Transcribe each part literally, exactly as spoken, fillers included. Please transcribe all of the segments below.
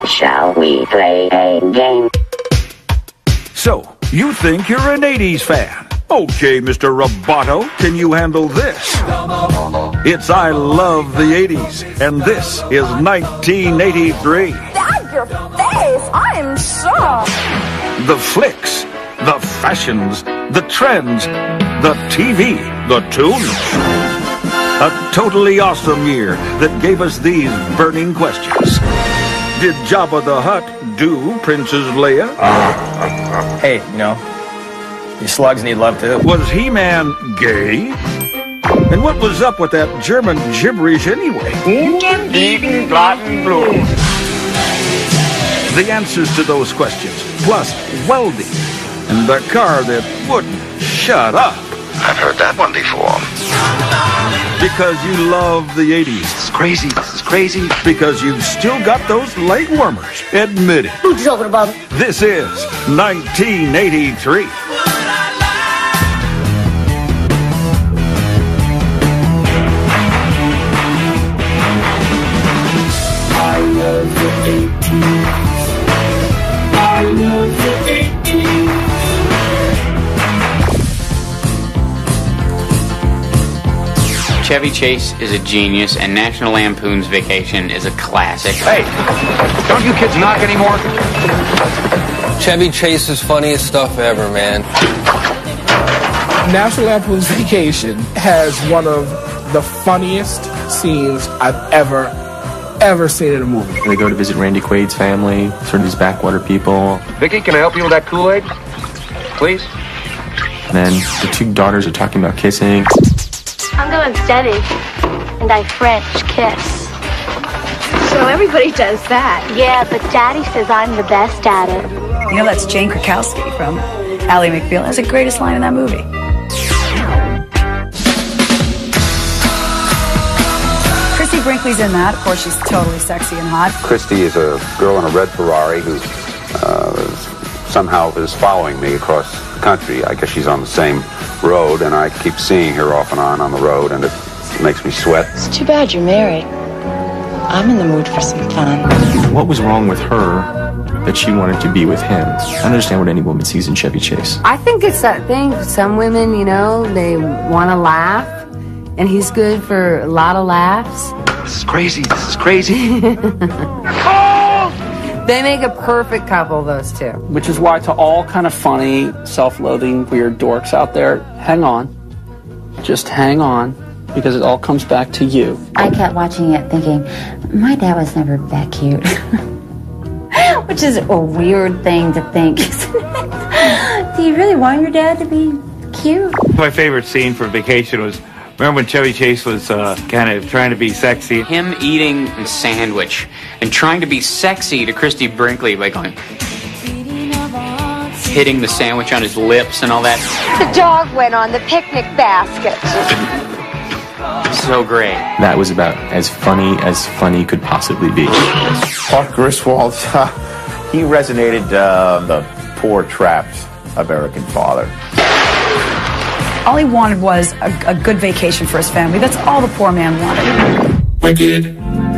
Shall we play a game? So, you think you're an eighties fan? Okay, Mister Roboto, can you handle this? It's I Love the eighties, and this is nineteen eighty-three. Dad, your face! I'm shocked! The flicks, the fashions, the trends, the T V, the tunes. A totally awesome year that gave us these burning questions. Did Jabba the Hutt do Princess Leia? Hey, you know, these slugs need love too. Was He-Man gay? And what was up with that German gibberish anyway? The answers to those questions, plus welding, and the car that wouldn't shut up. I've heard that one before. Because you love the eighties. This is crazy. This is crazy. Because you've still got those leg warmers. Admit it. What are you talking about? This is nineteen eighty-three. I love the eighties. I love the eighties. Chevy Chase is a genius, and National Lampoon's Vacation is a classic. Hey, don't you kids knock anymore? Chevy Chase is funniest stuff ever, man. National Lampoon's Vacation has one of the funniest scenes I've ever, ever seen in a movie. They go to visit Randy Quaid's family, sort of these backwater people. Vicky, can I help you with that Kool-Aid? Please? And then the two daughters are talking about kissing. I'm going steady, and I French kiss. So everybody does that. Yeah, but Daddy says I'm the best at it. You know, that's Jane Krakowski from Ally McBeal. That's the greatest line in that movie. Christy Brinkley's in that. Of course, she's totally sexy and hot. Christy is a girl in a red Ferrari who uh, somehow is following me across the country. I guess she's on the same road, and I keep seeing her off and on on the road, and it makes me sweat. It's too bad you're married. I'm in the mood for some fun. What was wrong with her that she wanted to be with him? I understand what any woman sees in Chevy Chase. I think it's that thing. Some women, you know, they want to laugh, and he's good for a lot of laughs. This is crazy. This is crazy. They make a perfect couple, those two. Which is why, to all kind of funny, self-loathing, weird dorks out there, hang on. Just hang on, because it all comes back to you. I kept watching it thinking, my dad was never that cute. Which is a weird thing to think. Do you really want your dad to be cute? My favorite scene for Vacation was, remember when Chevy Chase was uh, kind of trying to be sexy? Him eating a sandwich and trying to be sexy to Christy Brinkley by going, hitting the sandwich on his lips and all that. The dog went on the picnic basket. So great. That was about as funny as funny could possibly be. Clark Griswold, uh, he resonated uh, the poor, trapped American father. All he wanted was a, a good vacation for his family. That's all the poor man wanted. Wicked.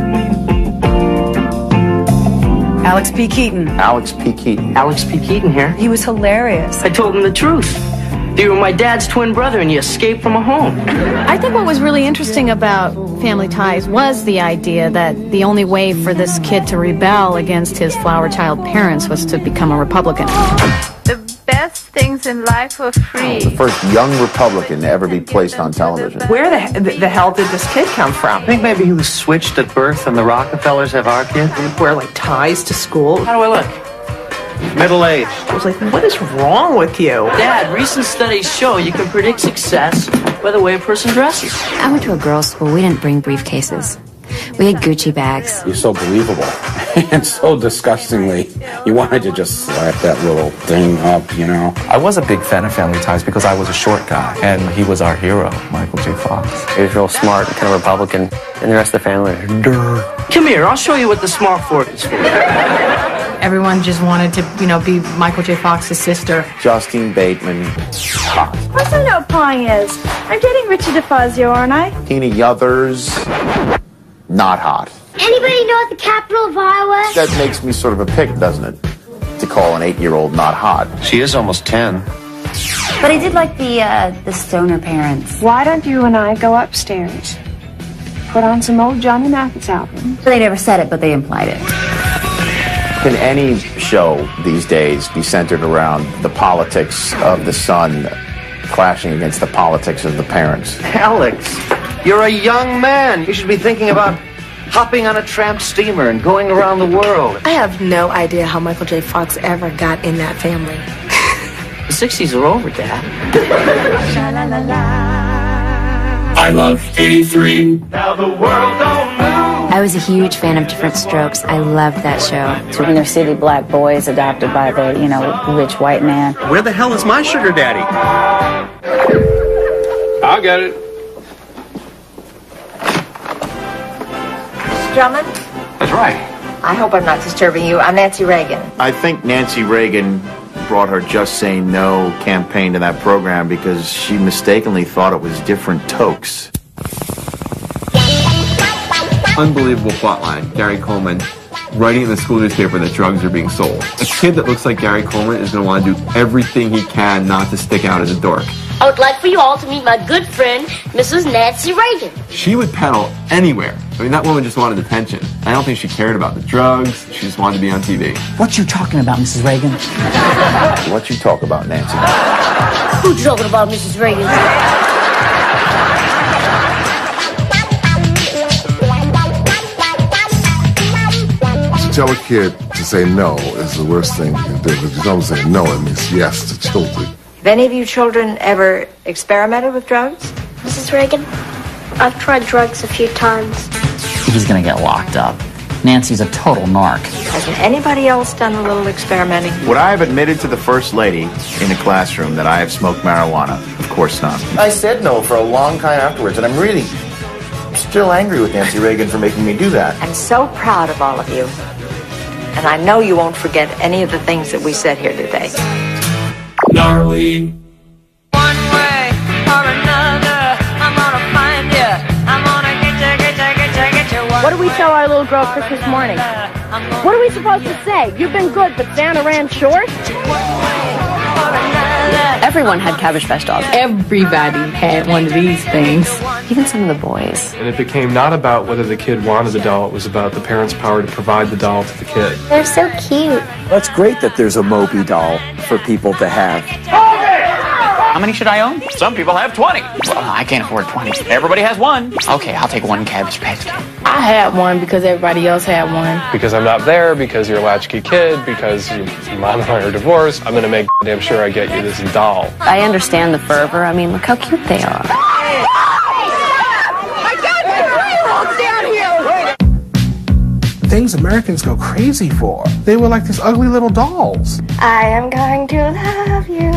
Alex P. Keaton. Alex P. Keaton. Alex P. Keaton here. He was hilarious. I told him the truth. You were my dad's twin brother and you escaped from a home. I think what was really interesting about Family Ties was the idea that the only way for this kid to rebel against his flower child parents was to become a Republican. The best things in life are free. The first young Republican to ever be placed on television. Where the, the hell did this kid come from? I think maybe he was switched at birth and the Rockefellers have our kid. And wear like ties to school. How do I look? Middle-aged. I was like, what is wrong with you? Dad, recent studies show you can predict success by the way a person dresses. I went to a girls' school. We didn't bring briefcases. We had Gucci bags. You're so believable and so disgustingly, you wanted to just slap that little thing up, you know. I was a big fan of Family Ties because I was a short guy, and he was our hero, Michael J. Fox. He was real smart and kind of Republican, and the rest of the family, durr. Come here, I'll show you what the smart fork is for. Everyone just wanted to, you know, be Michael J. Fox's sister. Justine Bateman. Hot. Of course I know what pawing is. I'm dating Richard DeFazio, aren't I? Tina Yothers. not hot. Anybody know what the capital of Iowa is? That makes me sort of a pig, doesn't it? To call an eight-year-old not hot. She is almost ten. But I did like the uh, the stoner parents. Why don't you and I go upstairs? Put on some old Johnny Mathis album. They never said it, but they implied it. Can any show these days be centered around the politics of the son clashing against the politics of the parents? Alex, you're a young man. You should be thinking about hopping on a tramp steamer and going around the world. I have no idea how Michael J. Fox ever got in that family. The sixties are over, Dad. I love eighty-three. Now the world don't move. I was a huge fan of Different Strokes. I loved that show. So inner city black boys adopted by the, you know, rich white man. Where the hell is my sugar daddy? I got it. Drummond? That's right. I hope I'm not disturbing you. I'm Nancy Reagan. I think Nancy Reagan brought her Just Say No campaign to that program because she mistakenly thought it was Different Tokes. Unbelievable plotline. Gary Coleman writing in the school newspaper that drugs are being sold. A kid that looks like Gary Coleman is going to want to do everything he can not to stick out as a dork. I would like for you all to meet my good friend, Missus Nancy Reagan. She would peddle anywhere. I mean, that woman just wanted attention. I don't think she cared about the drugs. She just wanted to be on T V. What you talking about, Missus Reagan? What you talk about, Nancy? Who talking about, Missus Reagan? To tell a kid to say no is the worst thing you can do. Because you don't say no, it means yes to children. Have any of you children ever experimented with drugs? Missus Reagan, I've tried drugs a few times. He's gonna get locked up. Nancy's a total narc. Hasn't anybody else done a little experimenting? Would I have admitted to the first lady in a classroom that I have smoked marijuana? Of course not. I said no for a long time afterwards, and I'm really still angry with Nancy Reagan for making me do that. I'm so proud of all of you. And I know you won't forget any of the things that we said here today. Gnarly. One way or another, I'm gonna find you. I'm gonna get you, get you, get you, get you. What do we tell our little girl Christmas morning? What are we supposed to say? You've been good, but Santa ran short? Everyone had Cabbage Patch dolls. Everybody had one of these things. Even some of the boys. And it became not about whether the kid wanted the doll, it was about the parents' power to provide the doll to the kid. They're so cute. That's great that there's a Moby doll for people to have. How many should I own? Some people have twenty. Well, I can't afford twenty. Everybody has one. Okay, I'll take one Cabbage Patch Kid. I had one because everybody else had one. Because I'm not there, because you're a latchkey kid, because your mom and I are divorced, I'm going to make damn sure I get you this doll. I understand the fervor. I mean, look how cute they are. I got the three-year-olds down here! Things Americans go crazy for. They were like these ugly little dolls. I am going to love you.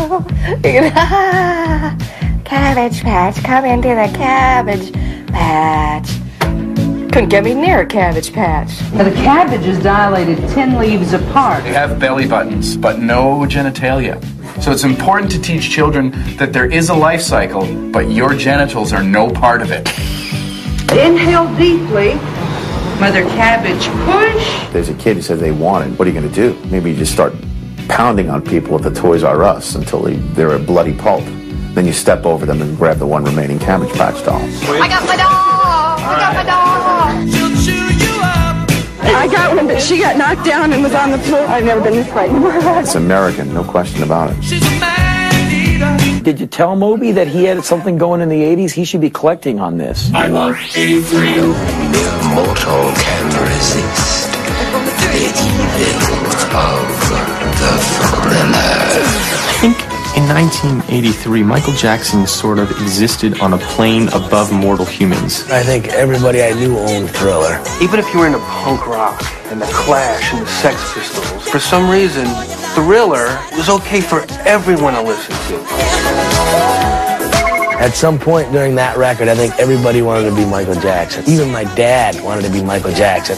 Cabbage Patch, come into the Cabbage Patch. Couldn't get me near a Cabbage Patch. Now, the cabbage is dilated ten leaves apart. They have belly buttons, but no genitalia. So it's important to teach children that there is a life cycle, but your genitals are no part of it. Inhale deeply. Mother Cabbage, push. There's a kid who says they want it. What are you going to do? Maybe you just start pounding on people with the Toys R Us until they, they're a bloody pulp. Then you step over them and grab the one remaining Cabbage Patch doll. I got my doll! I got my doll! I got one, but she got knocked down and was on the floor. I've never been this frightened. It's American, no question about it. Did you tell Moby that he had something going in the eighties? He should be collecting on this. I love eighty-three. Mortal can resist the evil of the thriller. I think in nineteen eighty-three, Michael Jackson sort of existed on a plane above mortal humans. I think everybody I knew owned Thriller. Even if you were into punk rock and the Clash and the Sex Pistols, for some reason, Thriller was okay for everyone to listen to. At some point during that record, I think everybody wanted to be Michael Jackson. Even my dad wanted to be Michael Jackson.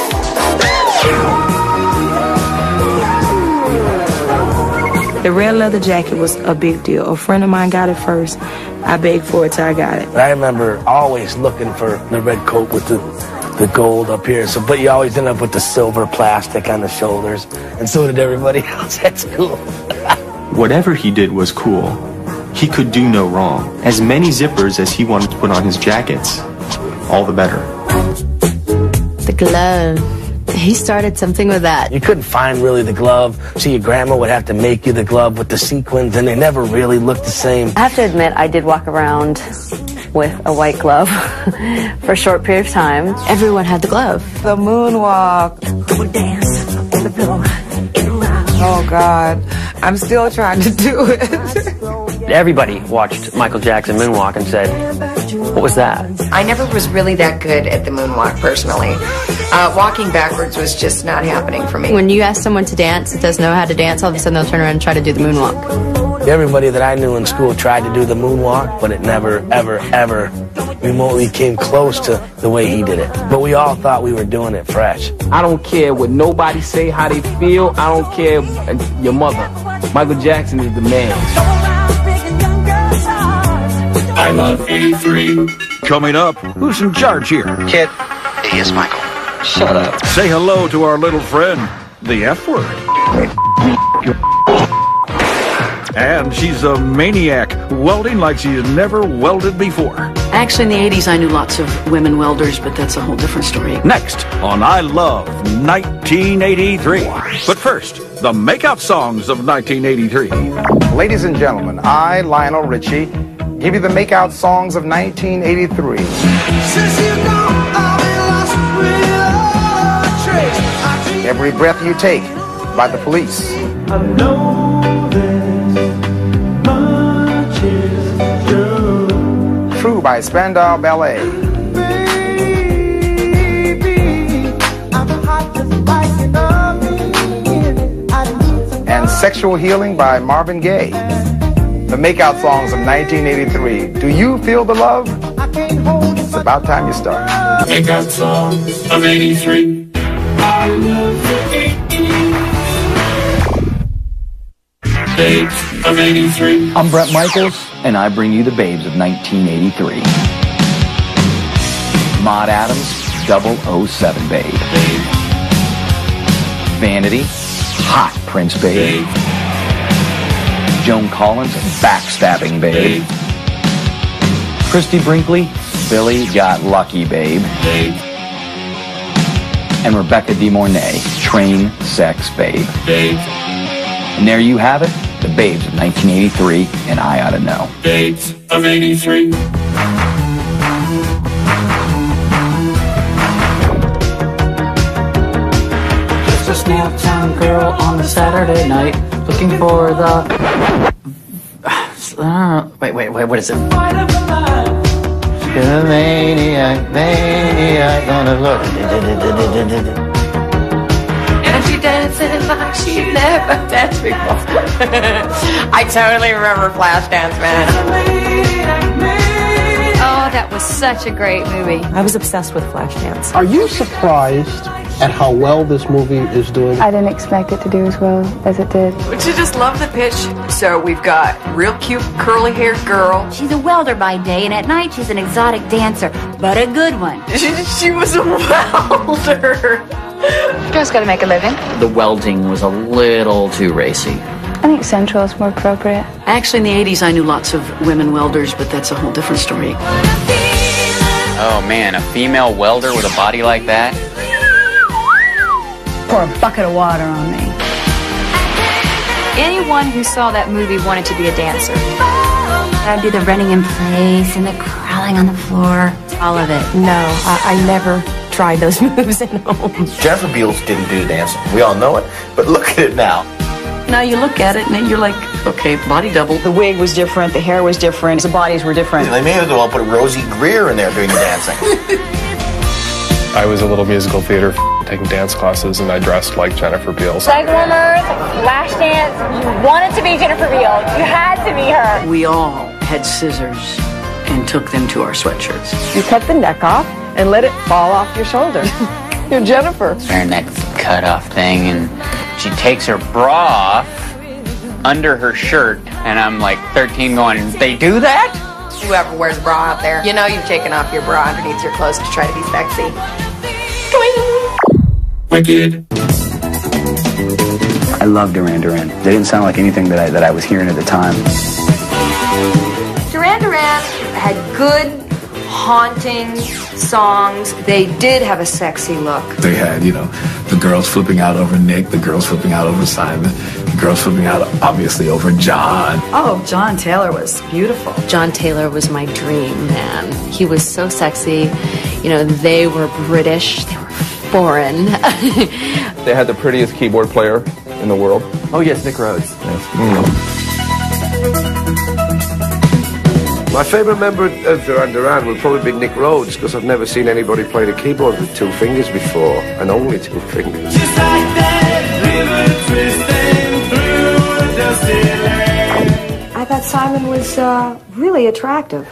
The red leather jacket was a big deal. A friend of mine got it first. I begged for it till I got it. But I remember always looking for the red coat with the, the gold up here. So, but you always end up with the silver plastic on the shoulders, and so did everybody else. That's cool. Whatever he did was cool. He could do no wrong. As many zippers as he wanted to put on his jackets, all the better. The glove. He started something with that. You couldn't find really the glove, so your grandma would have to make you the glove with the sequins, and they never really looked the same. I have to admit, I did walk around with a white glove for a short period of time. Everyone had the glove. The moonwalk. The dance on the floor. Oh, God. I'm still trying to do it. Everybody watched Michael Jackson moonwalk and said, what was that? I never was really that good at the moonwalk, personally. Uh, walking backwards was just not happening for me. When you ask someone to dance that doesn't know how to dance, all of a sudden they'll turn around and try to do the moonwalk. Everybody that I knew in school tried to do the moonwalk, but it never, ever, ever remotely came close to the way he did it. But we all thought we were doing it fresh. I don't care what nobody say, how they feel. I don't care your mother. Michael Jackson is the man. I love eighty-three. Coming up, who's in charge here? Kid, here's Michael. Shut up. Say hello to our little friend, the F word. And she's a maniac, welding like she's never welded before. Actually, in the eighties, I knew lots of women welders, but that's a whole different story. Next on I Love nineteen eighty-three. But first, the makeout songs of nineteen eighty-three. Ladies and gentlemen, I, Lionel Richie, give you the makeout songs of nineteen eighty-three. Every Breath You Take by The Police. I know this much is true. True by Spandau Ballet. And Sexual Healing by Marvin Gaye. The makeout songs of nineteen eighty-three. Do you feel the love? It's about time you start. Makeout songs of eighty-three. I love the eighties. Babes of eighty-three. I'm Brett Michaels, and I bring you the babes of nineteen eighty-three. Maude Adams, double oh seven babe. Babe. Vanity, hot Prince babe. babe. Joan Collins, backstabbing babe. babe. Christy Brinkley, Billy Got Lucky babe. babe. And Rebecca De Mornay, train sex babe. babe. And there you have it, the babes of nineteen eighty-three, and I ought to know. Babes of eighty-three. Just a small town girl on a Saturday night, looking for the... Uh, wait, wait, wait, what is it? She's a maniac, maniac, gonna look. And she dances like she never danced before. I totally remember Flashdance, man. Oh, that was such a great movie. I was obsessed with Flashdance. Are you surprised at how well this movie is doing? I didn't expect it to do as well as it did. Would you just love the pitch? So we've got real cute curly-haired girl. She's a welder by day, and at night she's an exotic dancer, but a good one. She, she was a welder. You guys gotta make a living. The welding was a little too racy. I think Central is more appropriate. Actually, in the eighties, I knew lots of women welders, but that's a whole different story. Oh man, a female welder with a body like that? Pour a bucket of water on me. Anyone who saw that movie wanted to be a dancer. I'd do the running in place and the crawling on the floor, all of it. No, I, I never tried those moves at home. Jennifer Beals didn't do the dancing. We all know it. But look at it now. Now you look at it and you're like, okay, body double. The wig was different, the hair was different, the bodies were different. They may as well put Rosie Greer in there doing the dancing. I was a little musical theater taking dance classes, and I dressed like Jennifer Beals. Leg warmers, lash dance. You wanted to be Jennifer Beals. You had to be her. We all had scissors and took them to our sweatshirts. You cut the neck off and let it fall off your shoulder. You're Jennifer. Wearing that cut off thing, and she takes her bra off under her shirt, and I'm like thirteen going, they do that? Whoever wears a bra out there, you know you've taken off your bra underneath your clothes to try to be sexy. Wicked. I love Duran Duran. They didn't sound like anything that I, that I was hearing at the time. Duran Duran had good, haunting songs. They did have a sexy look. They had, you know, the girls flipping out over Nick, the girls flipping out over Simon, the girls flipping out, obviously, over John. Oh, John Taylor was beautiful. John Taylor was my dream man. He was so sexy. You know, they were British. They were foreign. They had the prettiest keyboard player in the world. Oh, yes, Nick Rhodes. Yes. Mm. My favourite member of Duran Duran would probably be Nick Rhodes, because I've never seen anybody play the keyboard with two fingers before, and only two fingers. Just like that river twisting through a dusty land. I thought Simon was uh, really attractive.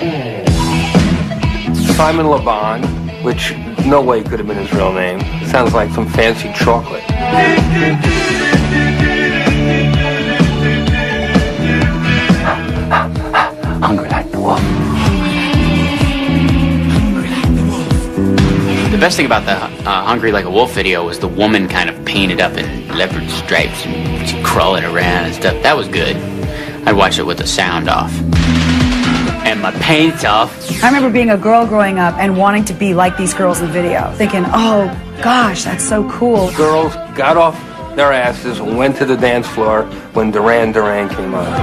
Simon Le Bon, which no way could have been his real name. Sounds like some fancy chocolate. Hungry like the wolf. The best thing about the uh, Hungry Like a Wolf video was the woman kind of painted up in leopard stripes and she crawling around and stuff. That was good. I'd watch it with the sound off. And my paint off. I remember being a girl growing up and wanting to be like these girls in the video. Thinking, oh gosh, that's so cool. Girls got off their asses and went to the dance floor when Duran Duran came on.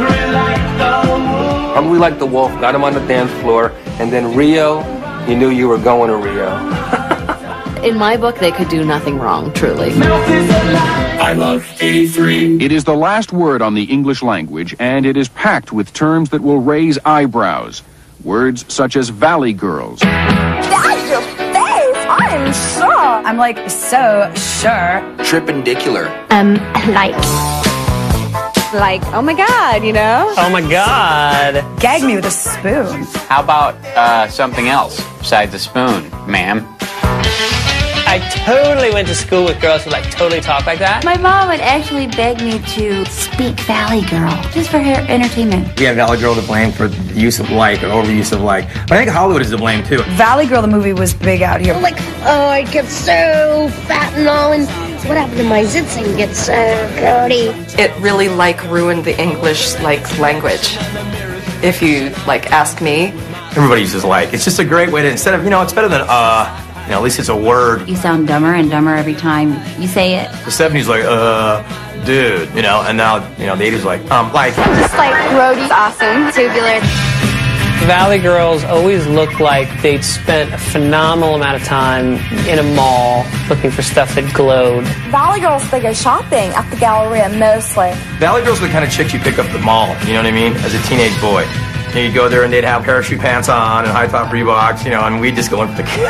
Hungry Like the Wolf got him on the dance floor, and then Rio, you knew you were going to Rio. In my book, they could do nothing wrong, truly. I love eighty-three. It is the last word on the English language, and it is packed with terms that will raise eyebrows. Words such as valley girls. That's your face! I'm sure! I'm like, so sure. Tripendicular. Um, like... Like, oh my god, you know? Oh my god. Gag me with a spoon. How about uh, something else besides a spoon, ma'am? I totally went to school with girls who like totally talk like that. My mom would actually beg me to speak Valley Girl, just for her entertainment. We have Valley Girl to blame for the use of like or overuse of like, but I think Hollywood is to blame too. Valley Girl, the movie, was big out here. Like, oh, I get so fat and all, and what happened to my zits and get so curly? It really like ruined the English like language. If you like ask me, Everybody uses like. It's just a great way to, instead of, you know, it's better than uh, you know, at least it's a word. You sound dumber and dumber every time you say it. The seventies like, uh, dude, you know, and now, you know, the eighties like, um, like. Just like roadie's awesome, tubular. Valley girls always looked like they'd spent a phenomenal amount of time in a mall looking for stuff that glowed. Valley girls, they go shopping at the Galleria mostly. Valley girls are the kind of chicks you pick up at the mall, you know what I mean, as a teenage boy. You know, you'd go there and they'd have parachute pants on and high top Reeboks, you know, and we'd just go in for the kill.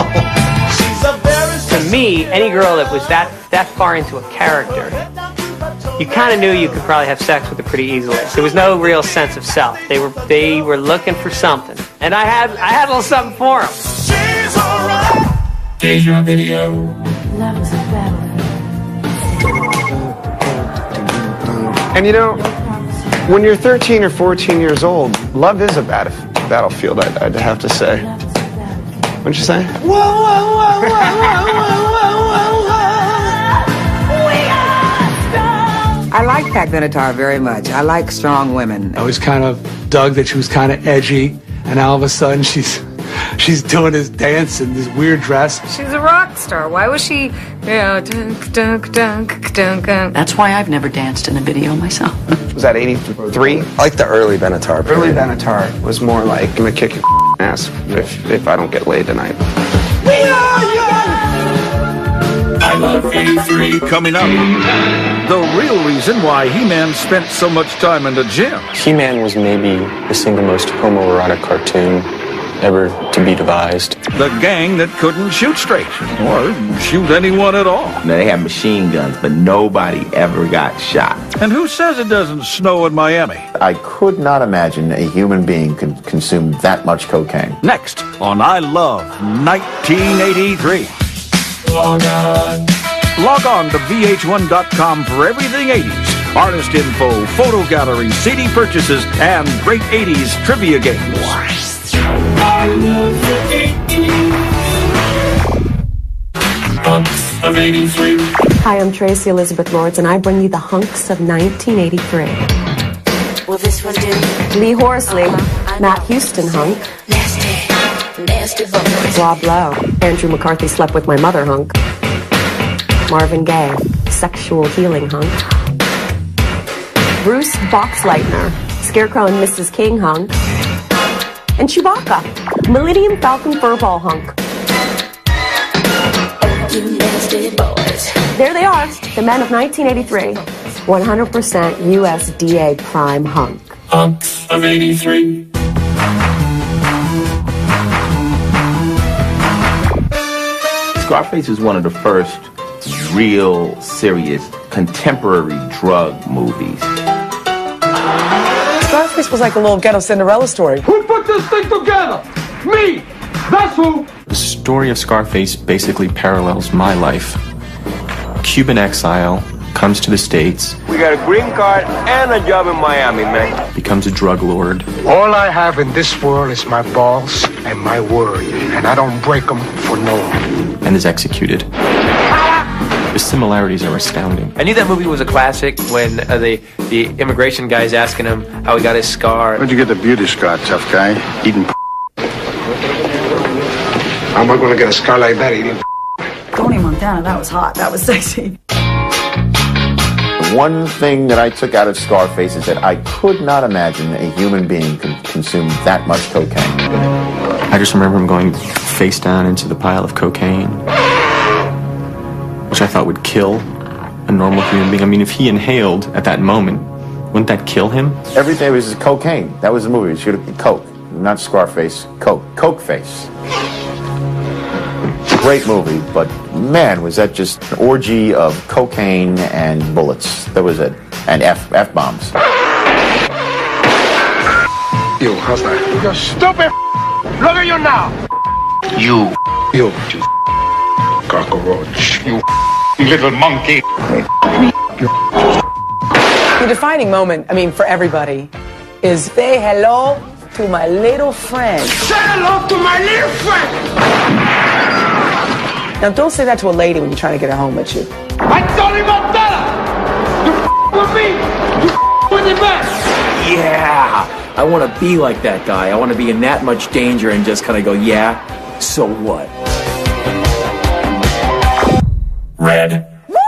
To me, any girl that was that, that far into a character, you kind of knew you could probably have sex with her pretty easily. There was no real sense of self. They were they were looking for something, and I had I had a little something for them. She's alright. Deja video. And you know, when you're thirteen or fourteen years old, love is a battle battlefield. I'd, I'd have to say. What'd you say? Whoa, whoa, whoa, whoa, whoa, whoa, whoa, whoa. I like Pat Benatar very much. I like strong women. I always kind of dug that she was kind of edgy, and all of a sudden she's she's doing this dance in this weird dress. she's a rock star. Why was she, you know, dunk, dunk, dunk, dunk, dunk. That's why I've never danced in a video myself. Was that eighty-three? I like the early Benatar. Early Benatar was more like, I'm gonna kick your ass if, if I don't get laid tonight. We are young. I love eighty-three. Coming up, the real reason why He-Man spent so much time in the gym. He-Man was maybe the single most homoerotic cartoon ever to be devised. The gang that couldn't shoot straight, or shoot anyone at all. Now, they had machine guns, but nobody ever got shot. And who says it doesn't snow in Miami? I could not imagine a human being could consume that much cocaine. Next on I Love nineteen eighty-three. Log on. Log on to V H one dot com for everything eighties. Artist info, photo gallery, C D purchases, and great eighties trivia games. I love the eighties. of eighty-three. Hi, I'm Tracy Elizabeth Lawrence, and I bring you the hunks of nineteen eighty-three. Will this one do? Lee Horsley, Matt Houston hunk. Nasty, nasty boys. Rob Lowe, Andrew McCarthy slept with my mother hunk. Marvin Gaye, sexual healing hunk. Bruce Boxleitner, Scarecrow and Missus King hunk. And Chewbacca, Millennium Falcon Furball hunk. You nasty boys. There they are, the men of nineteen eighty-three. one hundred percent U S D A prime hunk. Hunk of eighty-three. Scarface is one of the first real, serious, contemporary drug movies. Scarface was like a little ghetto Cinderella story. Who put this thing together? Me! That's who! The story of Scarface basically parallels my life. Cuban exile, comes to the States, We got a green card and a job in Miami, man. becomes a drug lord, All I have in this world is my balls and my word, and I don't break them for no one. and is executed. The similarities are astounding. I knew that movie was a classic when uh, the the immigration guy's asking him how he got his scar. Where'd you get the beauty scar, tough guy? Eating p- How am I going to get a scar like that eating? Tony Montana, that was hot. That was sexy. One thing that I took out of Scarface is that I could not imagine a human being could consume that much cocaine. I just remember him going face down into the pile of cocaine, which I thought would kill a normal human being. I mean, if he inhaled at that moment, wouldn't that kill him? Everything was cocaine. That was the movie. It should have been Coke, not Scarface. Coke. Coke face. Great movie, but man, was that just an orgy of cocaine and bullets. That was it. And F F bombs. You, how's that? You stupid! Look at you now! You. You. You. Cockroach. You little monkey. The defining moment, I mean, for everybody, is say hello to my little friend. Say hello to my little friend! Now, don't say that to a lady when you're trying to get her home with you. I told him about better! You f- with me! You f- with the best! Yeah, I want to be like that guy. I want to be in that much danger and just kind of go, yeah, so what? Red.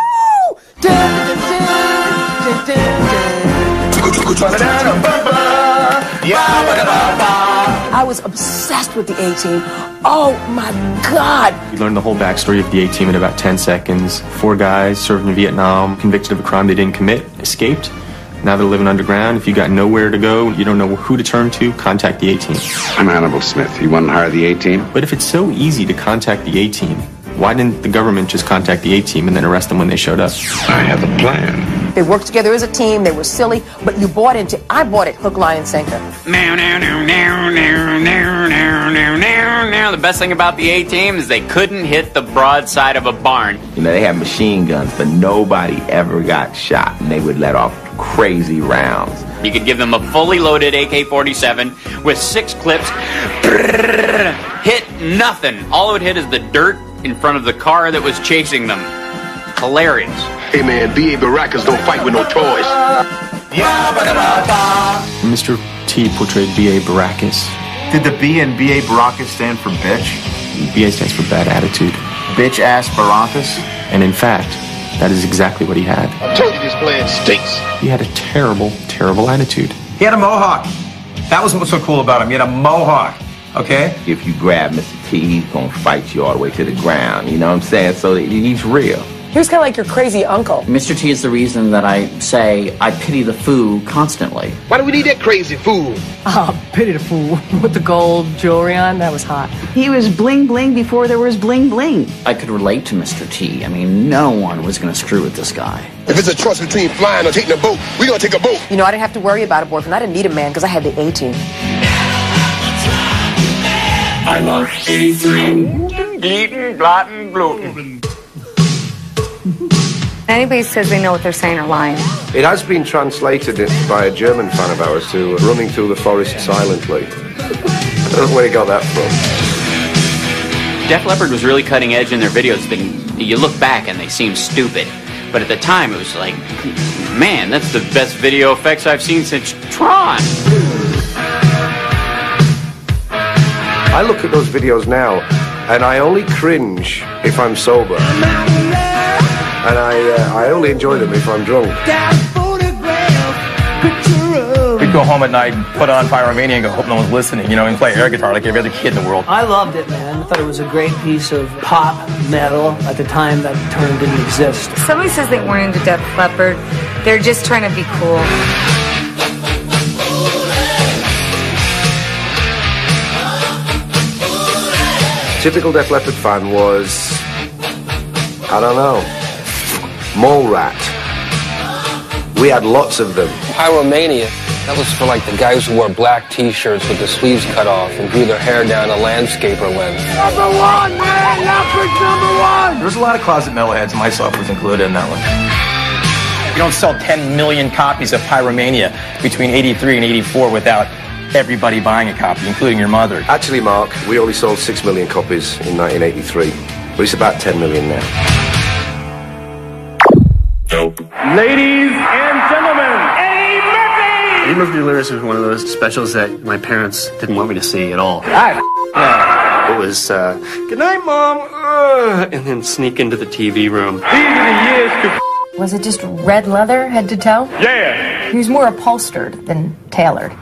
I was obsessed with the A-Team. Oh my God! You learn the whole backstory of the A-Team in about ten seconds. Four guys served in Vietnam, convicted of a crime they didn't commit, escaped. Now they're living underground. If you got nowhere to go, you don't know who to turn to, contact the A-Team. I'm Hannibal Smith. You want to hire the A-Team? But if it's so easy to contact the A-Team, why didn't the government just contact the A-Team and then arrest them when they showed up? I have a plan. They worked together as a team. They were silly, but you bought into. I bought it hook, line, and sinker. Now, now, now, now, now, now, now, now, now, now. The best thing about the A-Team is they couldn't hit the broadside of a barn. You know, they had machine guns, but nobody ever got shot, and they would let off crazy rounds. You could give them a fully loaded A K forty-seven with six clips. Hit nothing. All it would hit is the dirt in front of the car that was chasing them. Hilarious. Hey man, B A Baracus don't fight with no toys. Mister T portrayed B A Baracus. Did the B in B A Baracus stand for bitch? B A stands for bad attitude. Bitch ass Baracus? And in fact, that is exactly what he had. I told you this plan stinks. He had a terrible, terrible attitude. He had a mohawk. That was what was so cool about him. He had a mohawk. Okay? If you grab Mister T, he's gonna fight you all the way to the ground. You know what I'm saying? So he's real. He was kind of like your crazy uncle. Mister T is the reason that I say I pity the fool constantly. Why do we need that crazy fool? Oh, pity the fool. With the gold jewelry on, that was hot. He was bling bling before there was bling bling. I could relate to Mister T. I mean, no one was going to screw with this guy. If it's a choice between flying or taking a boat, we're gonna take a boat. You know, I didn't have to worry about a boyfriend. I didn't need a man because I had the A-Team. I love eighty-three. Eating, blotting, bloating. Anybody says they know what they're saying are lying. It has been translated by a German fan of ours to running through the forest silently. I don't know where he got that from. Def Leppard was really cutting edge in their videos. They, you look back and they seem stupid. But at the time, it was like, man, that's the best video effects I've seen since Tron. I look at those videos now, and I only cringe if I'm sober. And I, uh, I only enjoy them if I'm drunk. We'd go home at night, put on Pyromania and go, hope no one's listening, you know, and play air guitar like every other kid in the world. I loved it, man. I thought it was a great piece of pop metal at the time that term didn't exist. Somebody says they weren't into Def Leppard. They're just trying to be cool. Typical Def Leppard fan was, I don't know, Mole Rat. We had lots of them. Pyromania, that was for like the guys who wore black t-shirts with the sleeves cut off and drew their hair down a landscaper length. Number one, man! Leopard's number one! There was a lot of closet metalheads, myself was included in that one. You don't sell ten million copies of Pyromania between eighty-three and eighty-four without everybody buying a copy, including your mother. Actually, Mark, we only sold six million copies in nineteen eighty-three, but it's about ten million now. Ladies and gentlemen, Eddie Murphy! Eddie Murphy Delirious was one of those specials that my parents didn't want me to see at all. I It was, uh, good night, Mom, uh, and then sneak into the T V room. These are the years to... Was it just red leather head to toe? Yeah! He was more upholstered than tailored.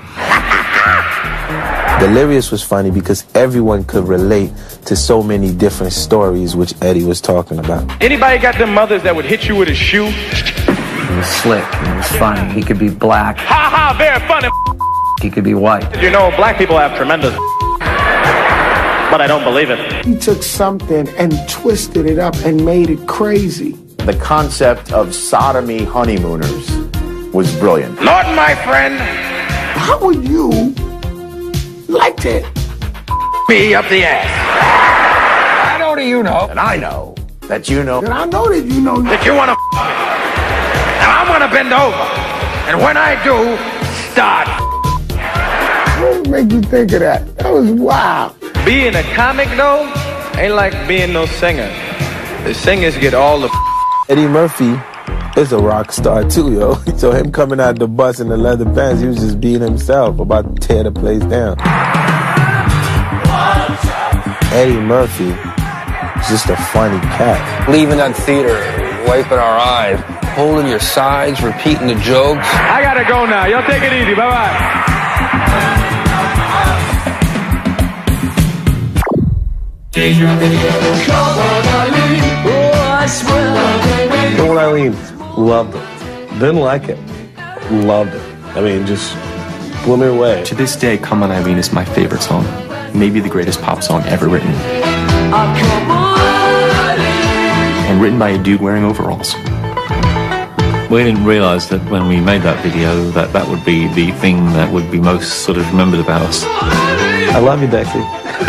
Delirious was funny because everyone could relate to so many different stories which Eddie was talking about. Anybody got them mothers that would hit you with a shoe? He was slick, he was funny, he could be black, Ha ha, very funny. he could be white. You know, black people have tremendous, but I don't believe it. He took something and twisted it up and made it crazy. The concept of sodomy honeymooners was brilliant. Lord, my friend, How would you like to me up the ass. I know that you know. And I know that you know. And I know that you know. That you want to and I'm going to bend over. And when I do, start. What made you think of that? That was wild. Being a comic, though, ain't like being no singer. The singers get all the Eddie Murphy is a rock star too, yo. So him coming out the bus in the leather pants, he was just being himself, about to tear the place down. Eddie Murphy is just a funny cat. Leaving that theater, wiping our eyes, holding your sides, repeating the jokes. I gotta go now. Y'all take it easy. Bye-bye. Come on, Eileen. Loved it. Didn't like it. Loved it. I mean, just blew me away. To this day, Come On Eileen is my favorite song. Maybe the greatest pop song ever written. And written by a dude wearing overalls. We didn't realise that when we made that video that that would be the thing that would be most sort of remembered about us. I love you, Dexy.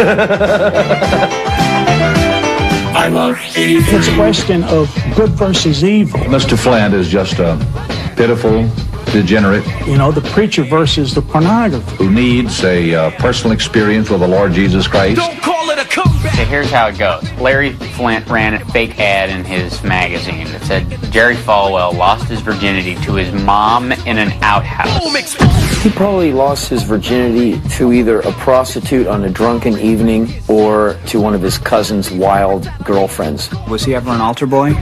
I love Steve. It's a question of good versus evil. Mister Flint is just a pitiful degenerate. You know, the preacher versus the pornographer. Who needs a uh, personal experience with the Lord Jesus Christ. Don't call it a comeback. So here's how it goes. Larry Flint ran a fake ad in his magazine that said Jerry Falwell lost his virginity to his mom in an outhouse. He probably lost his virginity to either a prostitute on a drunken evening or to one of his cousin's wild girlfriends. Was he ever an altar boy?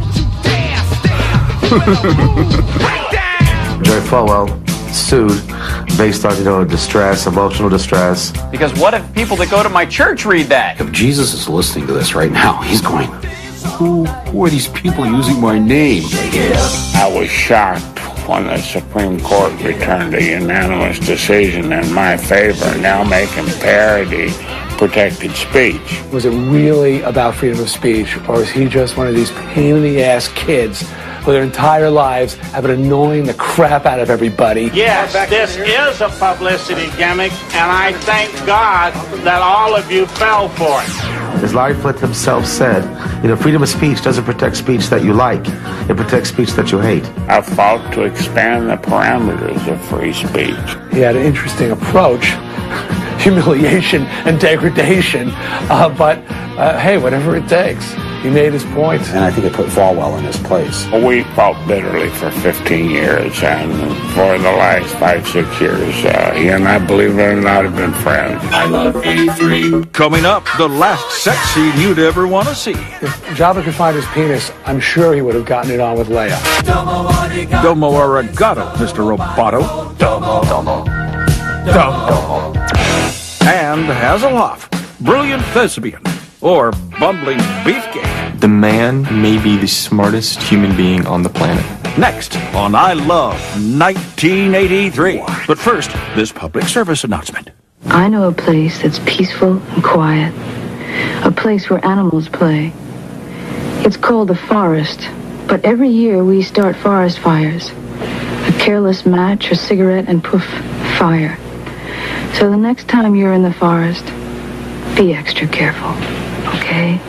Jerry Falwell sued based on, you know, distress, emotional distress. Because what if people that go to my church read that? If Jesus is listening to this right now, he's going, who, who are these people using my name? I was shocked when the Supreme Court returned a unanimous decision in my favor, now making parody protected speech. Was it really about freedom of speech, or is he just one of these pain-in-the-ass kids who their entire lives have been annoying the crap out of everybody? Yes, this is a publicity gimmick, and I thank God that all of you fell for it. As Larry Flint himself said, you know, freedom of speech doesn't protect speech that you like. It protects speech that you hate. I fought to expand the parameters of free speech. He had an interesting approach, humiliation and degradation, uh, but uh, hey, whatever it takes. He made his point. And I think it put Falwell in his place. We fought bitterly for fifteen years, and for the last five, six years, uh, he and I, believe it or not, have been friends. I love eighty-three. Coming up, the last sex scene you'd ever want to see. If Jabba could find his penis, I'm sure he would have gotten it on with Leia. Domo arigato, Mister Roboto. Domo. Domo. Domo. And Hasselhoff, brilliant thespian, or bumbling beefcake. The man may be the smartest human being on the planet. Next on I Love nineteen eighty-three. But first, this public service announcement. I know a place that's peaceful and quiet. A place where animals play. It's called the forest. But every year we start forest fires. A careless match or cigarette and poof, fire. So the next time you're in the forest, be extra careful, okay?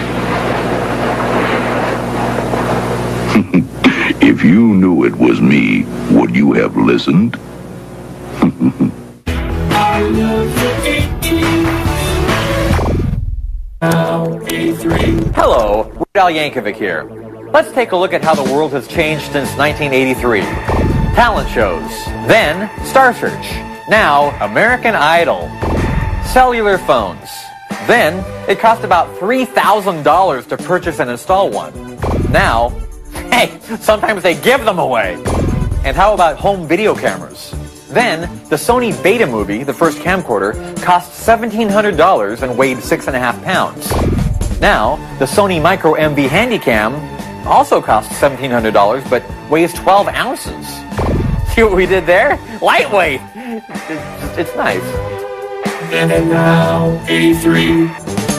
If you knew it was me, would you have listened? Hello, Weird Al Yankovic here. Let's take a look at how the world has changed since nineteen eighty-three. Talent shows, then Star Search, now American Idol. Cellular phones, then it cost about three thousand dollars to purchase and install one. Now, hey, sometimes they give them away. And how about home video cameras? Then, the Sony Beta Movie, the first camcorder, cost seventeen hundred dollars and weighed six and a half pounds. Now, the Sony Micro M V Handycam also costs seventeen hundred dollars but weighs twelve ounces. See what we did there? Lightweight! It's, it's nice. And now, eighty-three.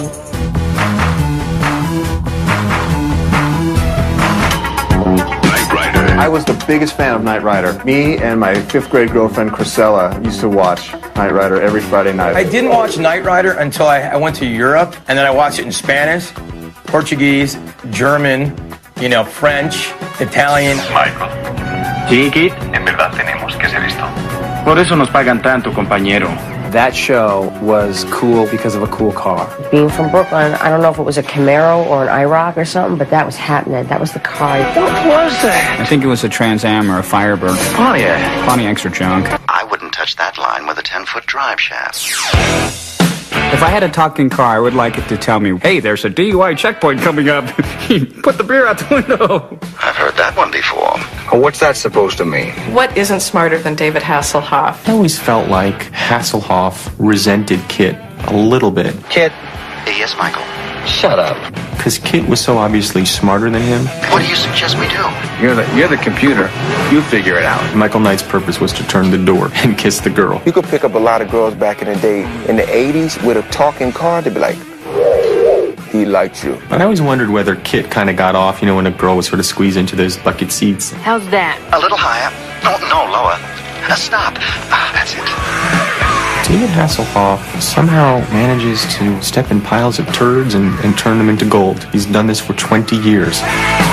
I was the biggest fan of Knight Rider. Me and my fifth grade girlfriend, Chrisella, used to watch Knight Rider every Friday night. I didn't watch Knight Rider until I, I went to Europe, and then I watched it in Spanish, Portuguese, German, you know, French, Italian. Michael. Sí, Kit. En verdad tenemos que hacer esto. Por eso nos pagan tanto, compañero. That show was cool because of a cool car. Being from Brooklyn, I don't know if it was a Camaro or an IROC or something, but that was happening. That was the car. What was that? I think it was a Trans Am or a Firebird. Pontiac. Pontiacs are junk. I wouldn't touch that line with a ten-foot drive shaft. If I had a talking car, I would like it to tell me, hey, there's a D U I checkpoint coming up. Put the beer out the window. I've heard that one before. What's that supposed to mean? What isn't smarter than David Hasselhoff? I always felt like Hasselhoff resented Kit a little bit. Kit. Yes, Michael. Shut up. Because Kit was so obviously smarter than him. What do you suggest we do? You're the you're the computer. You figure it out. Michael Knight's purpose was to turn the door and kiss the girl. You could pick up a lot of girls back in the day, in the eighties, with a talking car. They'd be like, he liked you. But I always wondered whether Kit kind of got off, you know, when a girl would sort of squeeze into those bucket seats. How's that? A little higher. No, no, lower. Uh, stop. Ah, that's it. David Hasselhoff somehow manages to step in piles of turds and, and turn them into gold. He's done this for twenty years.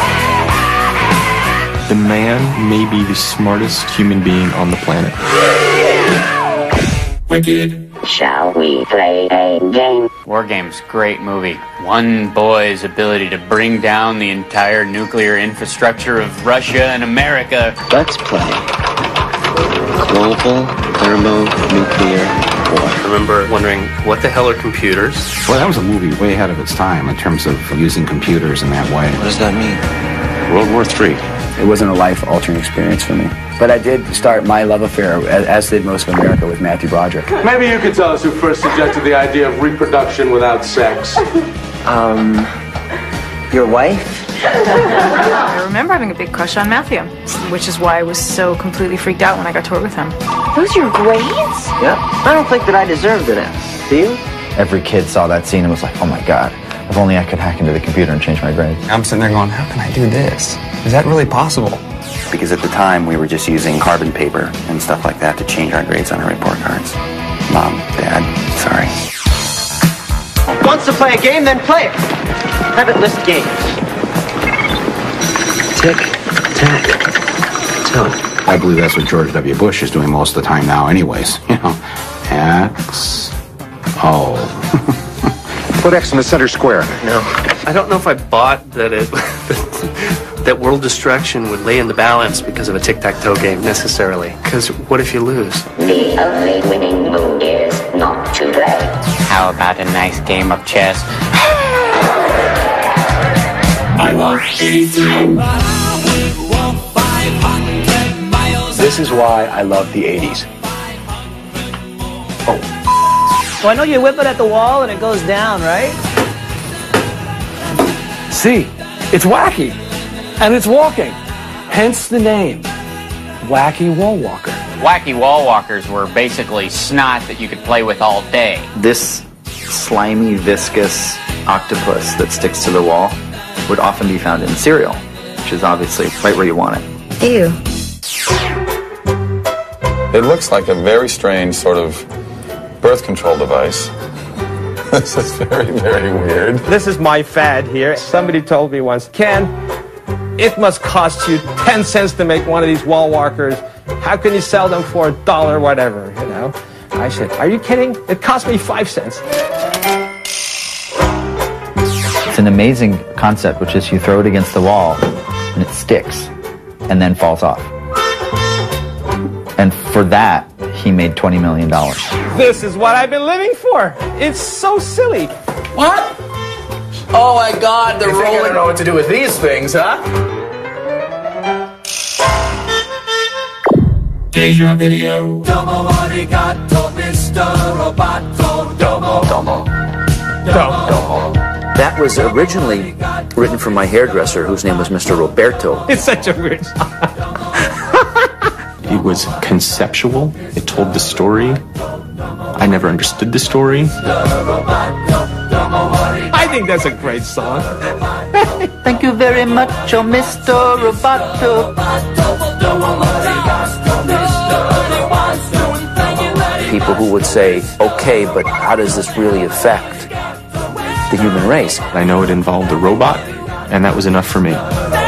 The man may be the smartest human being on the planet. Wicked. Shall we play a game? War Games, great movie. One boy's ability to bring down the entire nuclear infrastructure of Russia and America. Let's play global thermonuclear war. I remember wondering, what the hell are computers? Well, that was a movie way ahead of its time in terms of using computers in that way. What does that mean? World War Three. It wasn't a life-altering experience for me. But I did start my love affair, as, as did most of America, with Matthew Broderick. Maybe you could tell us who first suggested the idea of reproduction without sex. Um, your wife? I remember having a big crush on Matthew, which is why I was so completely freaked out when I got to work with him. Those are your grades? Yep. I don't think that I deserved it. Do you? Every kid saw that scene and was like, oh my god, if only I could hack into the computer and change my grade. I'm sitting there going, how can I do this? Is that really possible? Because at the time, we were just using carbon paper and stuff like that to change our grades on our report cards. Mom, Dad, sorry. Wants to play a game, then play it. Have it list games. Tick, tack, toe. I believe that's what George W. Bush is doing most of the time now anyways. You know, X, O. Put X in the center square. No. I don't know if I bought that it that world destruction would lay in the balance because of a tic-tac-toe game necessarily. Because what if you lose? The only winning move is not to play. How about a nice game of chess? I love eighty-three. This is why I love the eighties. Oh. So I know you whip it at the wall and it goes down, right? See, it's wacky. And it's walking. Hence the name. Wacky Wall Walker. Wacky wall walkers were basically snot that you could play with all day. This slimy, viscous octopus that sticks to the wall would often be found in cereal, which is obviously right where you want it. Ew. It looks like a very strange sort of birth control device. This is very, very weird. This is my fad here. Somebody told me once, Ken, it must cost you ten cents to make one of these wall walkers. How can you sell them for a dollar, whatever, you know? I said, are you kidding? It cost me five cents. It's an amazing concept, which is you throw it against the wall and it sticks and then falls off. And for that, he made twenty million dollars. This is what I've been living for. It's so silly. What? Oh my God, they're You think I rolling. don't know what to do with these things, huh? Deja video. Domo arigato, Mister Roboto. Domo. Domo. Domo. That was originally written for my hairdresser, whose name was Mister Roberto. It's such a weird song. It was conceptual. It told the story. I never understood the story. I think that's a great song. Thank you very much, oh Mister Roboto. People who would say, okay, but how does this really affect the human race? I know it involved a robot, and that was enough for me.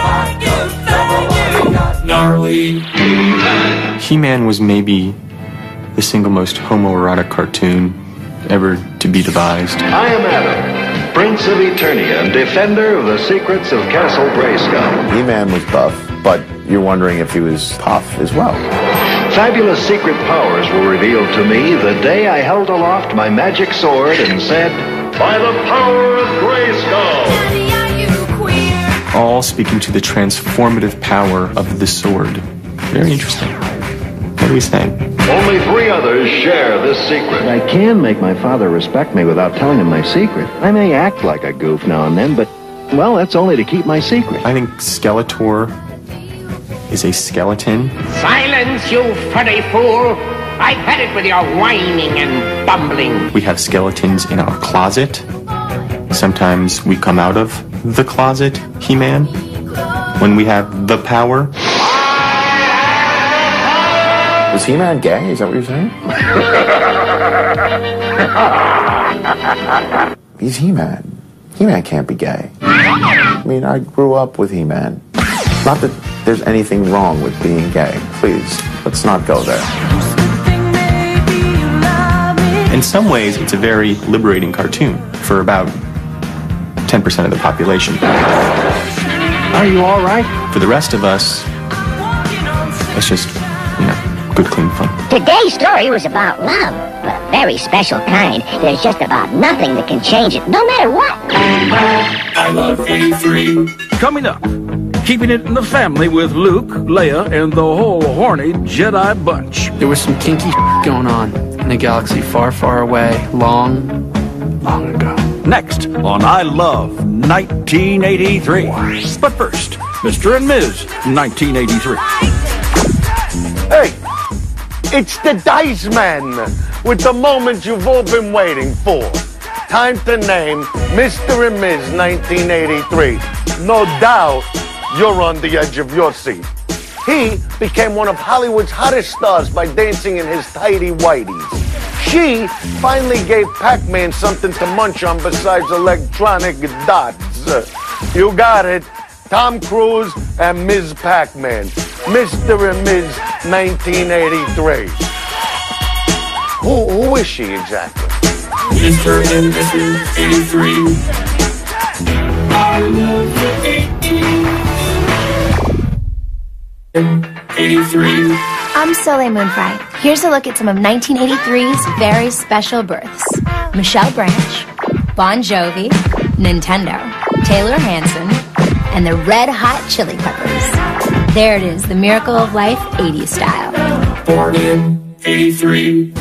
Gnarly. He-Man was maybe the single most homoerotic cartoon ever to be devised. I am Adam, Prince of Eternia and defender of the secrets of Castle Grayskull. He-Man was buff, but you're wondering if he was tough as well. Fabulous secret powers were revealed to me the day I held aloft my magic sword and said, "By the power of Grayskull!" All speaking to the transformative power of the sword. Very interesting. What do we say? Only three others share this secret. I can make my father respect me without telling him my secret. I may act like a goof now and then, but, well, that's only to keep my secret. I think Skeletor is a skeleton. Silence, you furry fool! I've had it with your whining and bumbling. We have skeletons in our closet. Sometimes we come out of the closet, He-Man, when we have the power. Was He-Man gay? Is that what you're saying? He's He-Man. He-Man can't be gay. I mean, I grew up with He-Man. Not that there's anything wrong with being gay. Please, let's not go there. In some ways, it's a very liberating cartoon for about ten percent of the population. Are you all right? For the rest of us, it's just, you know, good, clean fun. Today's story was about love, but a very special kind. There's just about nothing that can change it, no matter what. I love eighty-three. Coming up, keeping it in the family with Luke, Leia, and the whole horny Jedi bunch. There was some kinky going on in a galaxy far, far away, long, long ago. Next on I Love nineteen eighty-three. But first, Mister and Miz nineteen eighty-three. Hey, it's the Dice Man with the moment you've all been waiting for. Time to name Mister and Miz nineteen eighty-three. No doubt you're on the edge of your seat. He became one of Hollywood's hottest stars by dancing in his tighty whities. She finally gave Pac-Man something to munch on besides electronic dots. Uh, you got it. Tom Cruise and Miz Pac-Man. Mister and Miz nineteen eighty-three. Who, who is she exactly? Mister and Missus eighty-three. I love the eighty-three. I'm Soleil Moonfry. Here's a look at some of nineteen eighty-three's very special births. Michelle Branch, Bon Jovi, Nintendo, Taylor Hanson, and the Red Hot Chili Peppers. There it is, the Miracle of Life eighties style. Born in eighty-three.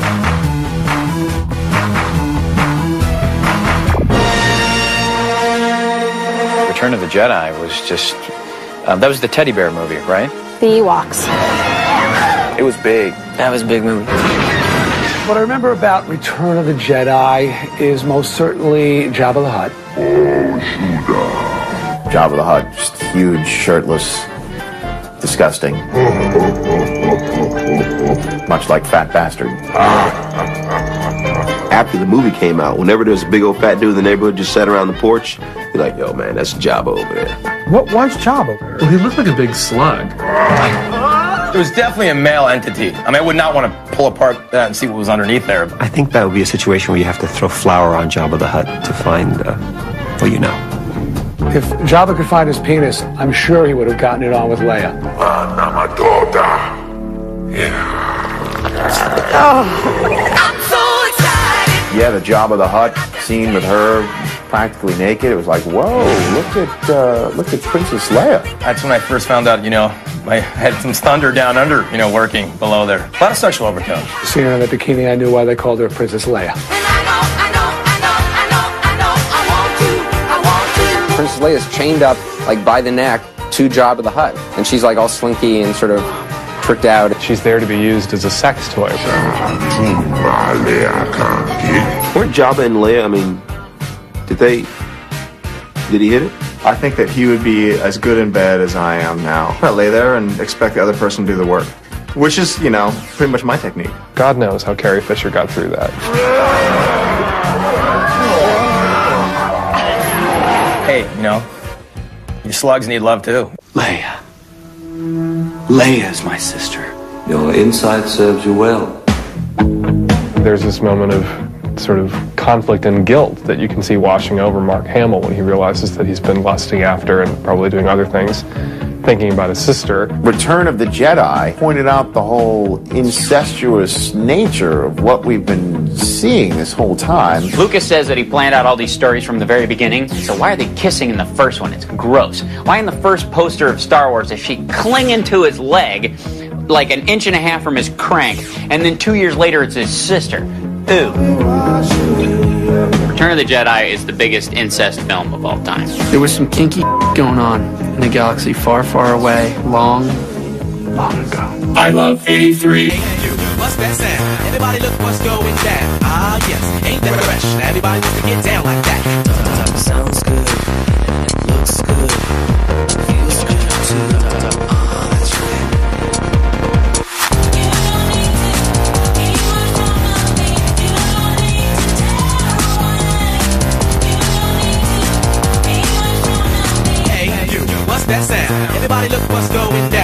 Return of the Jedi was just, um, that was the teddy bear movie, right? The Ewoks. It was big. That was a big movie. What I remember about Return of the Jedi is most certainly Jabba the Hutt. Jabba the Hutt, just huge, shirtless, disgusting. Much like Fat Bastard. After the movie came out, whenever there was a big old fat dude in the neighborhood just sat around the porch, you're like, yo, man, that's Jabba over there. What was Jabba? Well, he looked like a big slug. It was definitely a male entity. I mean, I would not want to pull apart that and see what was underneath there. I think that would be a situation where you have to throw flour on Jabba the Hutt to find, uh, well, you know. If Jabba could find his penis, I'm sure he would have gotten it on with Leia. Uh, not my daughter. Yeah. Yeah, the Jabba the Hutt scene with her practically naked. It was like, whoa, look at uh, look at Princess Leia. That's when I first found out, you know, I had some thunder down under, you know, working below there. A lot of sexual overtones. Seeing her in that bikini, I knew why they called her Princess Leia. Princess Leia's chained up, like, by the neck to Jabba the Hutt. And she's, like, all slinky and sort of tricked out. She's there to be used as a sex toy. Weren't Jabba and Leia, I mean, did they, did he hit it? I think that he would be as good in bed as I am now. I lay there and expect the other person to do the work, which is, you know, pretty much my technique. God knows how Carrie Fisher got through that. Hey, you know, you slugs need love too. Leia. Leia's my sister. Your insight serves you well. There's this moment of sort of conflict and guilt that you can see washing over Mark Hamill when he realizes that he's been lusting after and probably doing other things, thinking about his sister. Return of the Jedi pointed out the whole incestuous nature of what we've been seeing this whole time. Lucas says that he planned out all these stories from the very beginning, so why are they kissing in the first one? It's gross. Why in the first poster of Star Wars is she clinging to his leg like an inch and a half from his crank, and then two years later it's his sister? Ooh. Return of the Jedi is the biggest incest film of all time. There was some kinky going on in a galaxy far, far away, long, long ago. I love eighty-three. What's that sound? Everybody look what's going down. Ah, yes, ain't that fresh? Now everybody wants to get down like that. Sounds good. Looks good. Feels good too. Ah, that's right. Hey, you, what's that sound? Everybody look what's going down.